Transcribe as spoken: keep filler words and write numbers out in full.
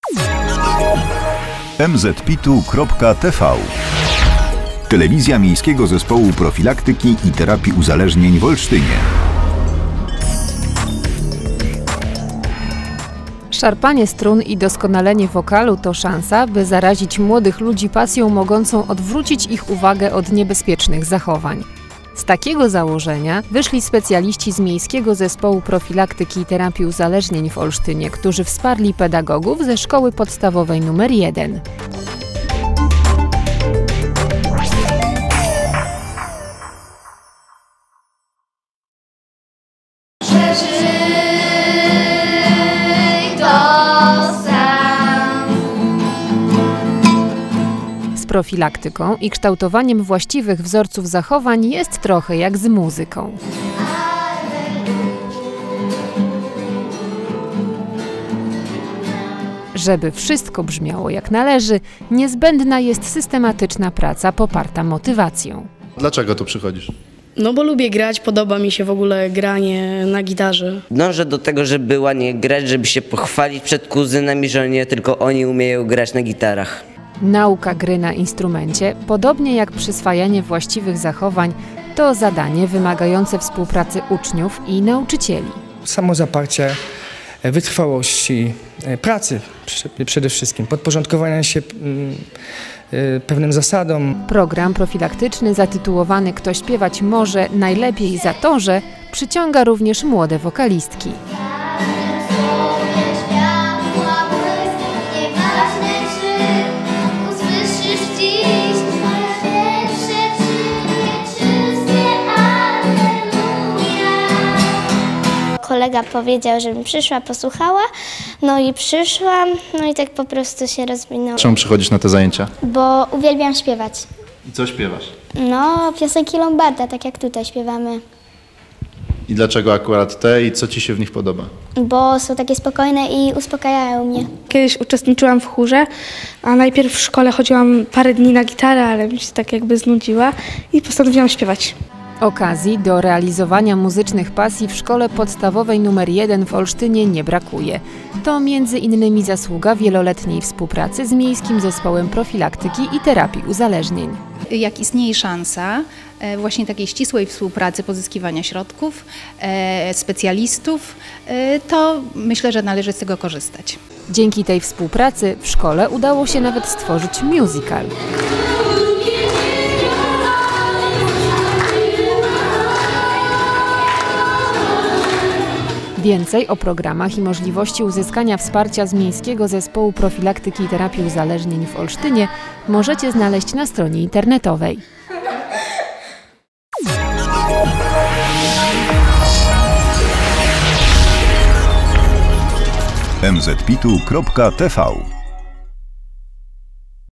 M Z P I T U kropka T V. Telewizja Miejskiego Zespołu Profilaktyki i Terapii Uzależnień w Olsztynie. Szarpanie strun i doskonalenie wokalu to szansa, by zarazić młodych ludzi pasją mogącą odwrócić ich uwagę od niebezpiecznych zachowań. Z takiego założenia wyszli specjaliści z Miejskiego Zespołu Profilaktyki i Terapii Uzależnień w Olsztynie, którzy wsparli pedagogów ze szkoły podstawowej numer jeden. Z profilaktyką i kształtowaniem właściwych wzorców zachowań jest trochę jak z muzyką. Żeby wszystko brzmiało jak należy, niezbędna jest systematyczna praca poparta motywacją. Dlaczego tu przychodzisz? No bo lubię grać, podoba mi się w ogóle granie na gitarze. Dążę do tego, żeby ładnie grać, żeby się pochwalić przed kuzynami, że nie tylko oni umieją grać na gitarach. Nauka gry na instrumencie, podobnie jak przyswajanie właściwych zachowań, to zadanie wymagające współpracy uczniów i nauczycieli. Samozaparcie, wytrwałości, pracy przede wszystkim, podporządkowania się pewnym zasadom. Program profilaktyczny zatytułowany „Kto śpiewać może najlepiej za to, że” przyciąga również młode wokalistki. Kolega powiedział, żebym przyszła, posłuchała, no i przyszłam, no i tak po prostu się rozwinęło. Czemu przychodzisz na te zajęcia? Bo uwielbiam śpiewać. I co śpiewasz? No, piosenki Lombarda, tak jak tutaj śpiewamy. I dlaczego akurat te i co ci się w nich podoba? Bo są takie spokojne i uspokajają mnie. Kiedyś uczestniczyłam w chórze, a najpierw w szkole chodziłam parę dni na gitarę, ale mi się tak jakby znudziła i postanowiłam śpiewać. Okazji do realizowania muzycznych pasji w szkole podstawowej numer jeden w Olsztynie nie brakuje. To między innymi zasługa wieloletniej współpracy z Miejskim Zespołem Profilaktyki i Terapii Uzależnień. Jak istnieje szansa właśnie takiej ścisłej współpracy, pozyskiwania środków, specjalistów, to myślę, że należy z tego korzystać. Dzięki tej współpracy w szkole udało się nawet stworzyć musical. Więcej o programach i możliwości uzyskania wsparcia z Miejskiego Zespołu Profilaktyki i Terapii Uzależnień w Olsztynie możecie znaleźć na stronie internetowej. M Z P I T U kropka T V